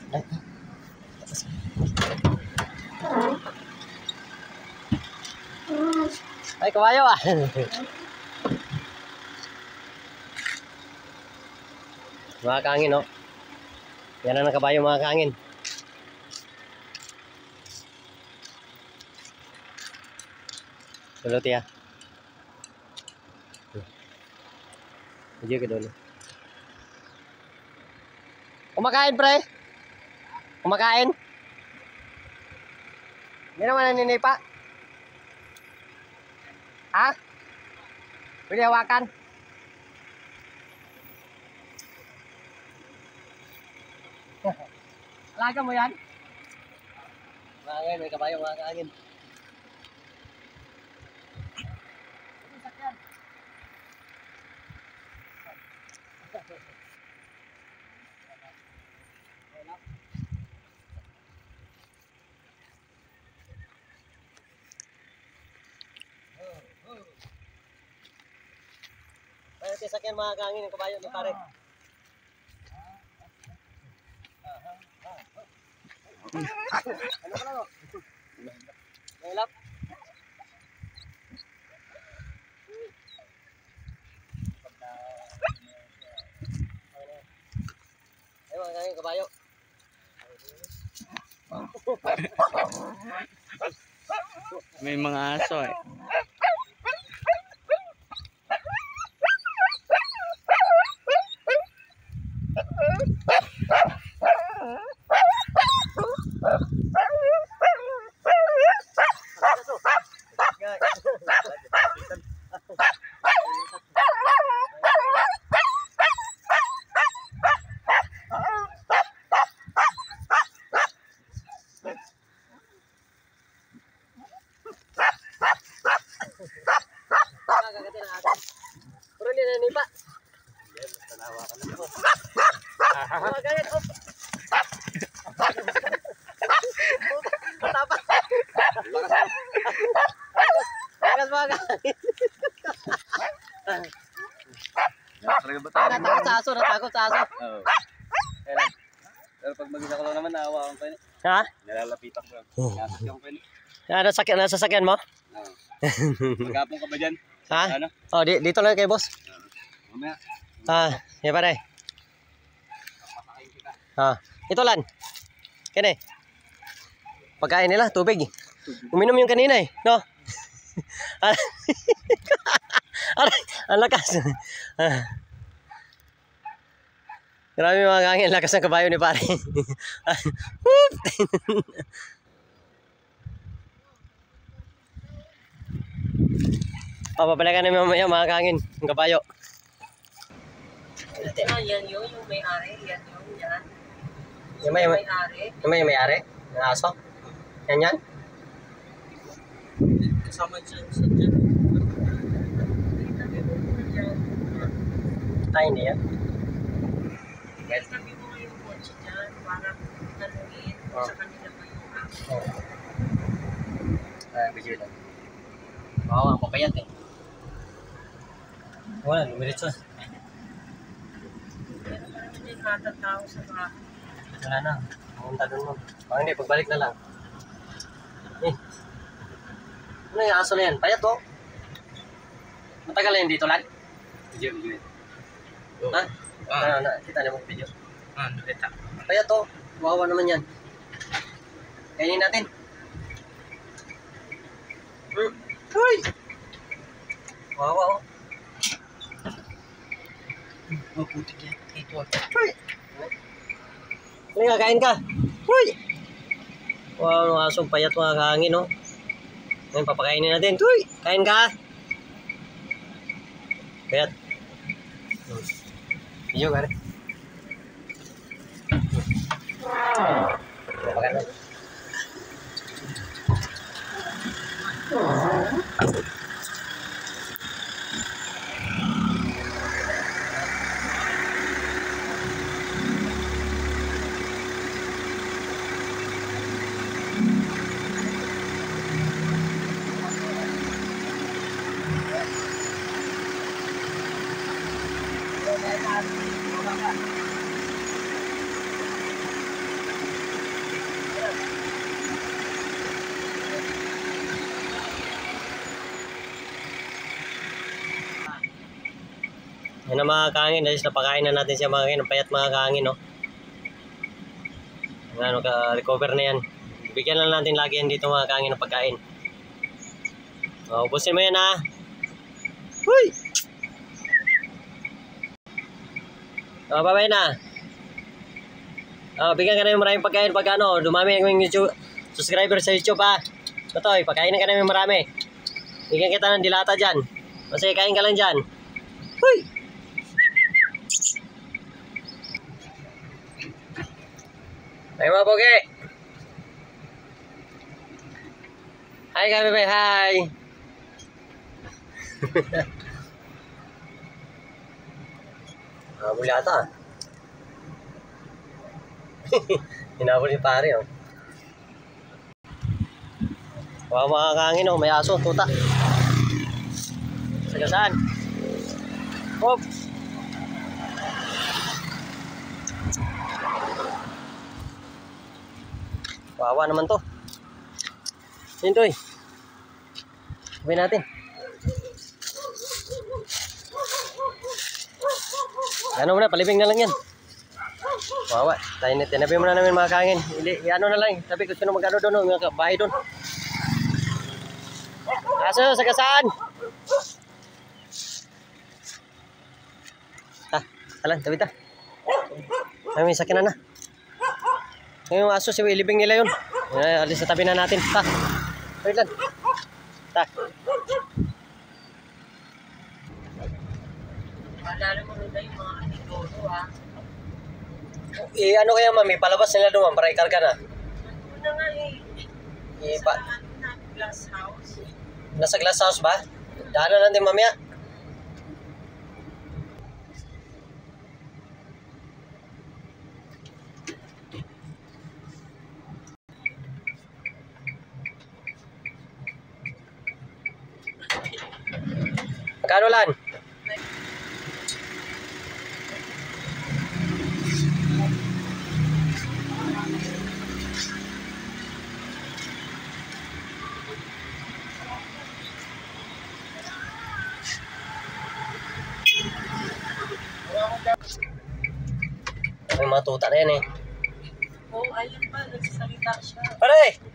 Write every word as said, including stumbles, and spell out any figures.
Ay, kabayo ah. Mga kaangin, no? Yan ang kabayo, mga kaangin. Dulu ya. Video ke dulu. Kumakain, pre? Kumakain? Hindi naman naninipa. Ha? Pwede hawakan? Alaga mo yan? Makangin, may kabayo, makakaangin. Ayo tisakyan mga kaangin ng kabayo ni pare. Ano ka lang? Nailap? Ayo mga kaangin kabayo. May mga aso eh. Pero hindi nanipa. Tanawa ka na po. Magagad, op. Matapa. Bagas bagas. Natakot sa aso, natakot sa aso. Oo. Kailan? Pero pag mag-isa ko lang naman, naawa akong kayo. Ha? Nalalapitan ko lang. Nasakyan ko kayo. Ano sakyan, nasa sakyan mo? Oo. Magkapong ka ba dyan? Ha? Ano? Oh, di, dito lang kay boss. Mamaya. Ah, ya pare. Papasakayin kita. Ah, ito lan. Kene. Pagkain nila, tubig. Uminom yung kanina eh, no? Aray, ang lakas. Grabe mga kaangin, lakas ng kabayo ni pare. Papapalagan namin mamaya mga kaangin, ang kabayo. Ah, yan yun, yung may-ari, yan yun, yan. Yung may, Yung may, may-ari. yung may may-ari, yung aso. Yan yan. Kasama dyan sa dyan. Itabi mo mo dyan. Ay, hindi yan. Itabi mo nga yung kotse dyan para tanungin kung sa kanila ba yung aso. Ah, video lang. Oo, ang papayat eh. Wala, lumiritso. Pero parang hindi katatao sa bahay. Wala na. Pumunta doon mo. Baka hindi, pagbalik na lang. Eh. Ano yung aso na yan? Payat oh. Matagal na yan dito lang? Video, video. Ha? Ah. Ano, na, kita niyo mo video. Ah, nakita. Payat oh. Wawa naman yan. Kainin natin. Hmm. Uy! Wawa oh. Oh, putik yan. Ito ah. Uy! Ano nga, kain ka? Uy! Wow, ang asong payat mga kahangin, no? Ngayon, papakainin natin. Uy! Kain ka! Payat. Iyo, gari. Papakain natin. Yan ang mga kaangin, dahil napakain na natin siya mga kaangin, ang payat mga kaangin, no? Ano, ka-recover na yan. Bigyan lang natin lagi yan dito mga kaangin ng pagkain. O, ubusin mo yan ha. Huy! O, babay na. O, bigyan ka na yung maraming pagkain pag ano, dumami ang YouTube subscriber sa YouTube ha. Totoy, pagkainin ka na yung marami. Bigyan kita ng dilata dyan. Kasi kain ka lang dyan. Huy! Ay mga pogi! Hi kami bay, hi! Habol yata. Hinabol ni pare oh. Wow, mga kaangin oh, may aso, tuta. Sagasaan. Hop! Wawa naman to. Yun to eh. Sabihin natin. Ano mo na, palibing na lang yan. Wawa. Tayo, tinabi mo na namin mga kaangin. Ili, ano na lang. Sabi ko sino magano doon, mga bahay doon. Aso, sagasaan. Ah, alam, tabi ta. Ay, may sakinan na. Yung aso, si ilibing nila yun. Ay, alis sa tabi na natin. Ta. Wait lang. Ta. Maalala mo rin yung mga anitodo ha. Eh, ano kaya mami? Palabas nila doon para ikarga na. Ano na nga eh. Eh, Sa pa, ano na, glass house. nasa glass house ba? Daanan natin mamaya. Magkano lan? May mga tuta na yan eh. Oh, ayun pa, nagsasalita siya. Pare!